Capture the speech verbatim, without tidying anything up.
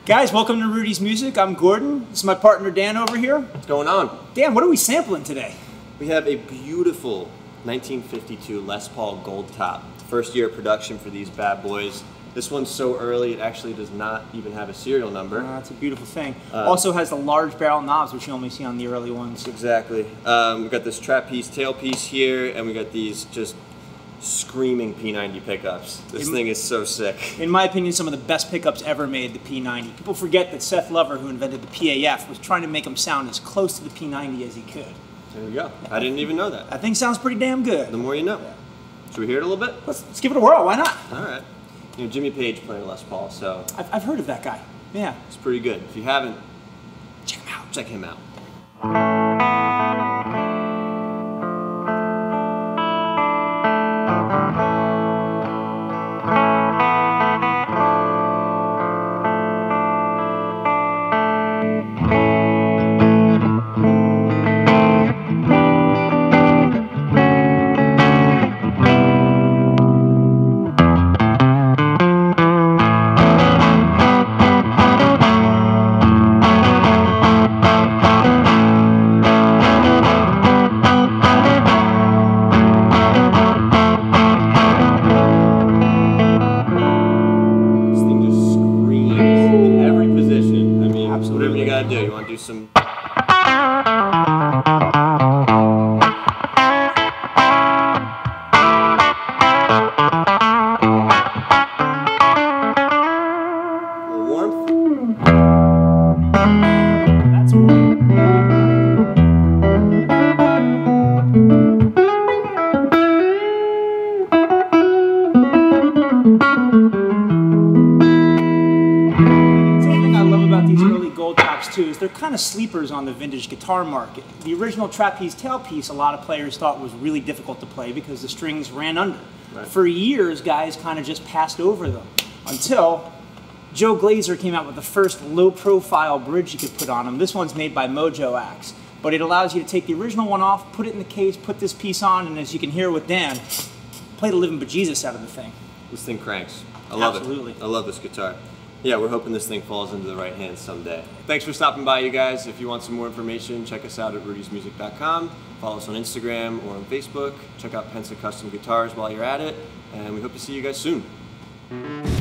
Guys, welcome to Rudy's Music. I'm Gordon. This is my partner Dan over here. What's going on? Dan, what are we sampling today? We have a beautiful nineteen fifty-two Les Paul Gold Top. First year of production for these bad boys. This one's so early it actually does not even have a serial number. Uh, that's a beautiful thing. Um, also has the large barrel knobs, which you only see on the early ones. Exactly. Um, we got this trapeze tailpiece here, and we got these just screaming P ninety pickups. This in, thing is so sick. In my opinion, some of the best pickups ever made, the P ninety. People forget that Seth Lover, who invented the P A F, was trying to make them sound as close to the P ninety as he could. There we go. I didn't even know that. That thing sounds pretty damn good. The more you know. Yeah. Should we hear it a little bit? Let's, let's give it a whirl. Why not? All right. You know, Jimmy Page playing Les Paul, so... I've, I've heard of that guy. Yeah. It's pretty good. If you haven't, check him out. Check him out. Whatever you gotta do. You wanna do some... A little warmth? That's warm. These early gold tops too is they're kind of sleepers on the vintage guitar market. The original trapeze tailpiece a lot of players thought was really difficult to play because the strings ran under. Right. For years guys kind of just passed over them until Joe Glazer came out with the first low profile bridge you could put on them. This one's made by Mojo Axe, but it allows you to take the original one off, put it in the case, put this piece on, and as you can hear with Dan, play the living bejesus out of the thing. This thing cranks. I love Absolutely. it. I love this guitar. Yeah, we're hoping this thing falls into the right hands someday. Thanks for stopping by, you guys. If you want some more information, check us out at rudys music dot com. Follow us on Instagram or on Facebook. Check out Pensa Custom Guitars while you're at it. And we hope to see you guys soon.